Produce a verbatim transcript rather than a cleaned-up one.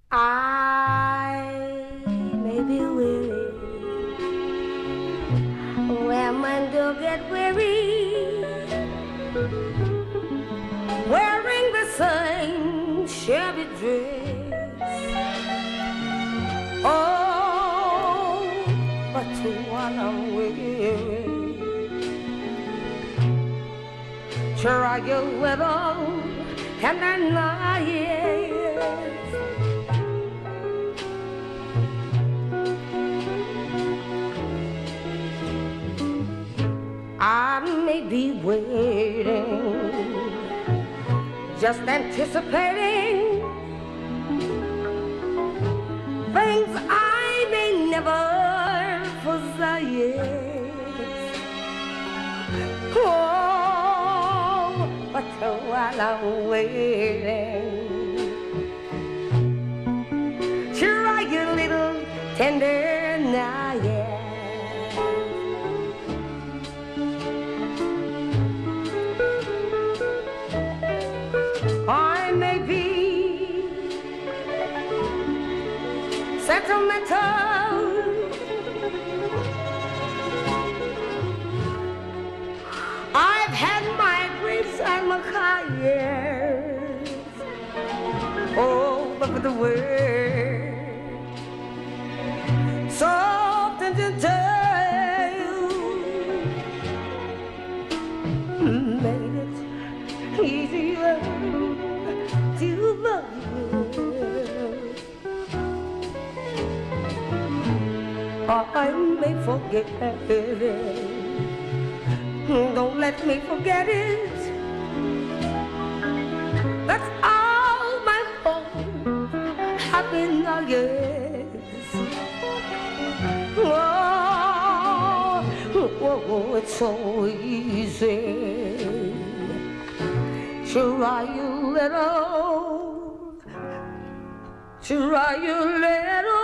I may be weary, women do get weary, wearing the same shabby dress. Oh, but while I'm weary, try your little and I nice. I may be waiting, just anticipating things I may never possess. Oh, but while I'm waiting, try your little tender now, yeah. I may be sentimental, I've had my grapes and my caviars. Oh, but for the word soft and gentle made it easier to love you. I may forget it, don't let me forget it. That's all my hope have been all years. Oh, oh, it's so easy. Try you little, try you little.